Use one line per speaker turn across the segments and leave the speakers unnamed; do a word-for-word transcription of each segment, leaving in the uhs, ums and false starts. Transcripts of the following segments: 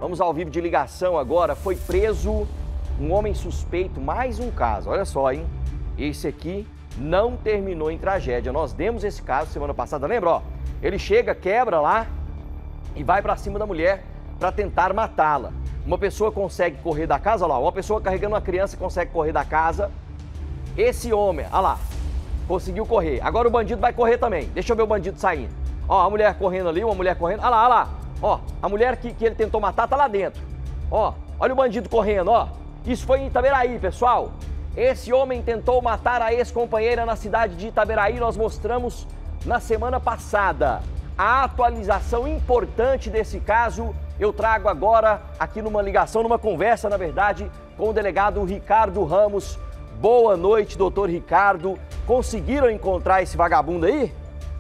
Vamos ao vivo de ligação agora. Foi preso um homem suspeito, mais um caso. Olha só, hein? Esse aqui não terminou em tragédia. Nós demos esse caso semana passada, lembra? Ó, ele chega, quebra lá e vai pra cima da mulher para tentar matá-la. Uma pessoa consegue correr da casa, olha lá, uma pessoa carregando uma criança consegue correr da casa. Esse homem, olha lá, conseguiu correr. Agora o bandido vai correr também. Deixa eu ver o bandido saindo. Ó, a mulher correndo ali, uma mulher correndo. Olha lá, olha lá. Ó, a mulher que, que ele tentou matar tá lá dentro. Ó, olha o bandido correndo, ó. Isso foi em Itaberaí, pessoal. Esse homem tentou matar a ex-companheira na cidade de Itaberaí. Nós mostramos na semana passada. A atualização importante desse caso eu trago agora aqui numa ligação, numa conversa, na verdade, com o delegado Ricardo Ramos. Boa noite, doutor Ricardo. Conseguiram encontrar esse vagabundo aí?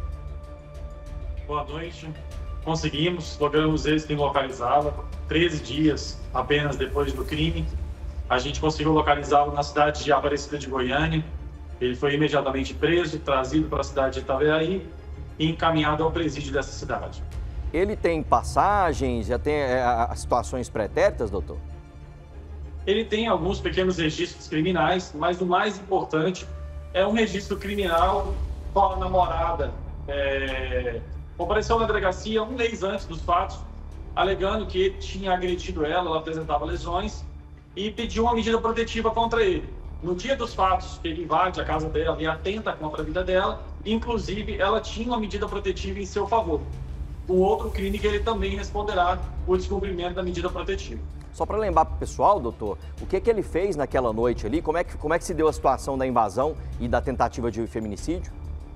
Boa noite. Conseguimos, logramos êxito em localizá-lo. treze dias apenas depois do crime. A gente conseguiu localizá-lo na cidade de Aparecida de Goiânia. Ele foi imediatamente preso, trazido para a cidade de Itaberaí e encaminhado ao presídio dessa cidade.
Ele tem passagens, já tem é, as situações pretéritas, doutor?
Ele tem alguns pequenos registros criminais, mas o mais importante é um registro criminal com a namorada. É... Compareceu na delegacia um mês antes dos fatos, alegando que ele tinha agredido ela, ela apresentava lesões e pediu uma medida protetiva contra ele. No dia dos fatos, ele invade a casa dela e atenta contra a vida dela, inclusive ela tinha uma medida protetiva em seu favor. Um outro crime que ele também responderá por descumprimento da medida protetiva.
Só para lembrar para o pessoal, doutor, o que, que ele fez naquela noite ali? Como é, que, como é que se deu a situação da invasão e da tentativa de feminicídio?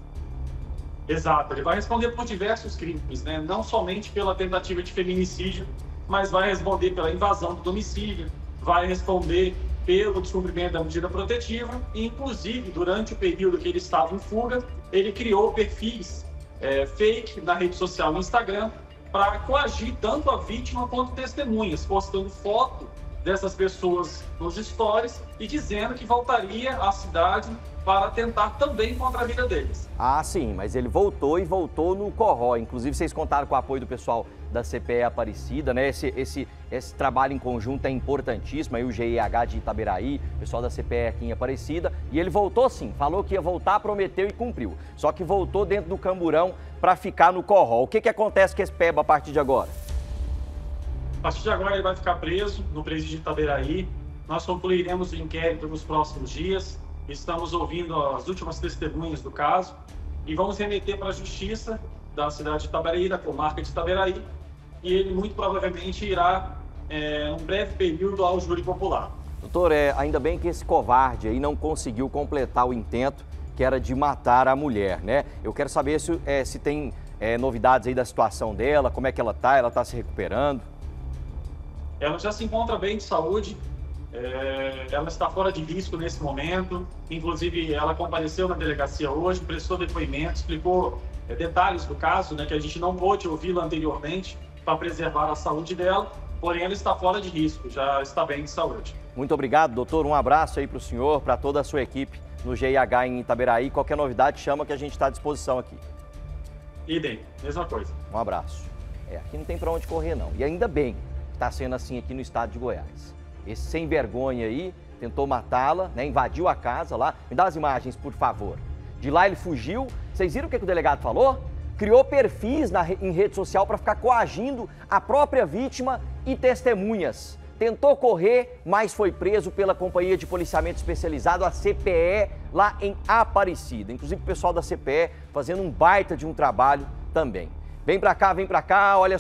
Exato, ele vai responder por diversos crimes, né? Não somente pela tentativa de feminicídio, mas vai responder pela invasão do domicílio, vai responder pelo descumprimento da medida protetiva e, inclusive, durante o período que ele estava em fuga, ele criou perfis é, fake na rede social no Instagram para coagir tanto a vítima quanto testemunhas, postando foto dessas pessoas nos stories e dizendo que voltaria à cidade para tentar também contra a vida deles.
Ah, sim, mas ele voltou e voltou no Corró. Inclusive, vocês contaram com o apoio do pessoal da C P E Aparecida, né? Esse, esse, esse trabalho em conjunto é importantíssimo, aí o G I H de Itaberaí, o pessoal da C P E aqui em Aparecida, e ele voltou sim, falou que ia voltar, prometeu e cumpriu. Só que voltou dentro do Camburão para ficar no Corró. O que, que acontece com esse Peba a partir de agora?
A partir de agora ele vai ficar preso no presídio de Itaberaí. Nós concluiremos o inquérito nos próximos dias. Estamos ouvindo as últimas testemunhas do caso e vamos remeter para a Justiça da cidade de Itaberaí, da comarca de Itaberaí, e ele muito provavelmente irá, é, um breve período, ao júri popular.
Doutor, é, ainda bem que esse covarde aí não conseguiu completar o intento, que era de matar a mulher, né? Eu quero saber se, é, se tem é, novidades aí da situação dela, como é que ela tá, ela tá se recuperando?
Ela já se encontra bem de saúde. É, ela está fora de risco nesse momento, inclusive ela compareceu na delegacia hoje, prestou depoimento, explicou é, detalhes do caso, né, que a gente não pôde ouvi-la anteriormente para preservar a saúde dela, porém ela está fora de risco, já está bem de saúde.
Muito obrigado, doutor, um abraço aí para o senhor, para toda a sua equipe no G I H em Itaberaí. Qualquer novidade chama que a gente está à disposição aqui.
Idem, mesma coisa.
Um abraço. É, aqui não tem para onde correr não, e ainda bem que está sendo assim aqui no estado de Goiás. Esse sem vergonha aí tentou matá-la, né? Invadiu a casa lá. Me dá as imagens, por favor. De lá ele fugiu. Vocês viram o que, que o delegado falou? Criou perfis na, em rede social para ficar coagindo a própria vítima e testemunhas. Tentou correr, mas foi preso pela Companhia de Policiamento Especializado, a C P E, lá em Aparecida. Inclusive o pessoal da C P E fazendo um baita de um trabalho também. Vem pra cá, vem pra cá, olha